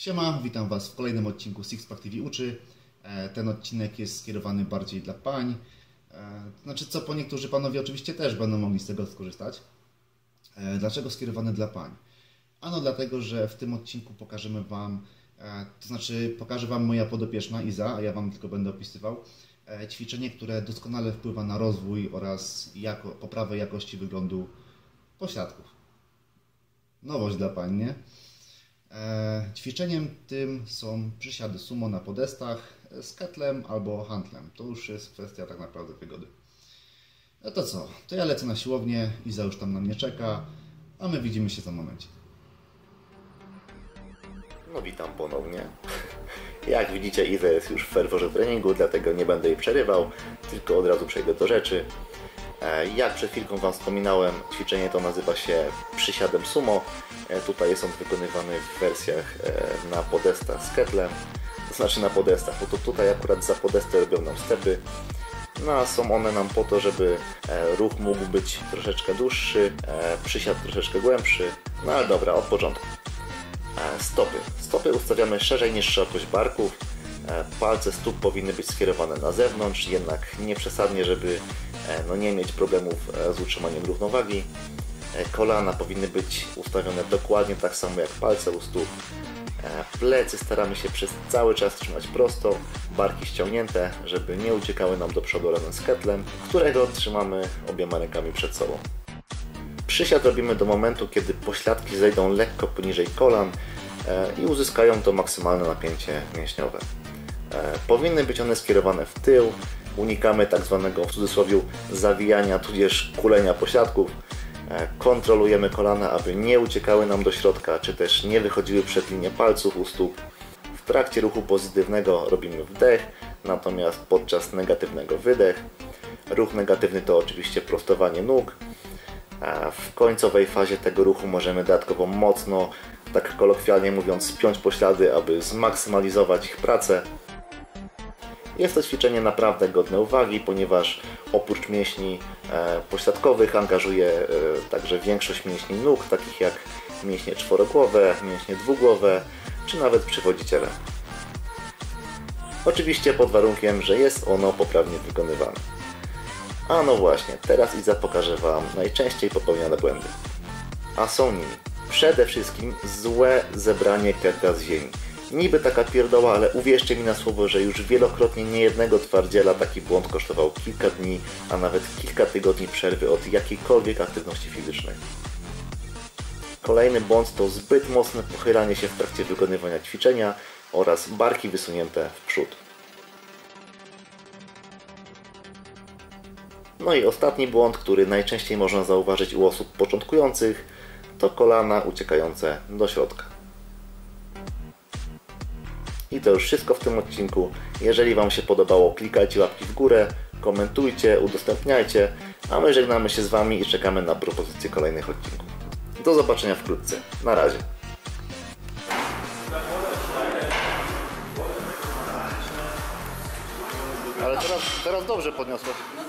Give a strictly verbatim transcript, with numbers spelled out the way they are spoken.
Siema, witam Was w kolejnym odcinku Sixpack T V Uczy. Ten odcinek jest skierowany bardziej dla pań. Znaczy co, po niektórzy panowie oczywiście też będą mogli z tego skorzystać. Dlaczego skierowany dla pań? Ano dlatego, że w tym odcinku pokażemy Wam, to znaczy pokażę Wam moja podopieczna Iza, a ja Wam tylko będę opisywał, ćwiczenie, które doskonale wpływa na rozwój oraz jako, poprawę jakości wyglądu pośladków. Nowość dla pań, nie? E, ćwiczeniem tym są przysiady sumo na podestach z ketlem albo handlem. To już jest kwestia tak naprawdę wygody. No to co? To ja lecę na siłownię, Iza już tam na mnie czeka, a my widzimy się za momencie. No witam ponownie. Jak widzicie, Iza jest już w ferworze treningu, dlatego nie będę jej przerywał, tylko od razu przejdę do rzeczy. Jak przed chwilką Wam wspominałem, ćwiczenie to nazywa się przysiadem sumo. Tutaj jest on wykonywany w wersjach na podestach z ketlem, to znaczy na podestach, bo to tutaj akurat za podestę robią nam stepy. No a są one nam po to, żeby ruch mógł być troszeczkę dłuższy, przysiad troszeczkę głębszy. No ale dobra, od początku. Stopy. Stopy ustawiamy szerzej niż szerokość barków. Palce stóp powinny być skierowane na zewnątrz, jednak nie przesadnie, żeby no, nie mieć problemów z utrzymaniem równowagi. Kolana powinny być ustawione dokładnie tak samo jak palce u stóp. Plecy staramy się przez cały czas trzymać prosto, barki ściągnięte, żeby nie uciekały nam do przodu razem z ketlem, którego trzymamy obiema rękami przed sobą. Przysiad robimy do momentu, kiedy pośladki zejdą lekko poniżej kolan i uzyskają to maksymalne napięcie mięśniowe. Powinny być one skierowane w tył, unikamy tak zwanego w cudzysłowie zawijania tudzież kulenia pośladków. Kontrolujemy kolana, aby nie uciekały nam do środka, czy też nie wychodziły przed linię palców u stóp. W trakcie ruchu pozytywnego robimy wdech, natomiast podczas negatywnego wydech. Ruch negatywny to oczywiście prostowanie nóg. A w końcowej fazie tego ruchu możemy dodatkowo mocno, tak kolokwialnie mówiąc, spiąć poślady, aby zmaksymalizować ich pracę. Jest to ćwiczenie naprawdę godne uwagi, ponieważ oprócz mięśni e, pośladkowych angażuje e, także większość mięśni nóg, takich jak mięśnie czworogłowe, mięśnie dwugłowe, czy nawet przywodziciele. Oczywiście pod warunkiem, że jest ono poprawnie wykonywane. A no właśnie, teraz Iza pokaże Wam najczęściej popełniane błędy. A są nimi przede wszystkim złe zebranie ketla z ziemi. Niby taka pierdoła, ale uwierzcie mi na słowo, że już wielokrotnie niejednego twardziela taki błąd kosztował kilka dni, a nawet kilka tygodni przerwy od jakiejkolwiek aktywności fizycznej. Kolejny błąd to zbyt mocne pochylanie się w trakcie wykonywania ćwiczenia oraz barki wysunięte w przód. No i ostatni błąd, który najczęściej można zauważyć u osób początkujących, to kolana uciekające do środka. I to już wszystko w tym odcinku. Jeżeli Wam się podobało, klikajcie łapki w górę, komentujcie, udostępniajcie, a my żegnamy się z Wami i czekamy na propozycje kolejnych odcinków. Do zobaczenia wkrótce. Na razie. Ale teraz, teraz dobrze podniosłeś.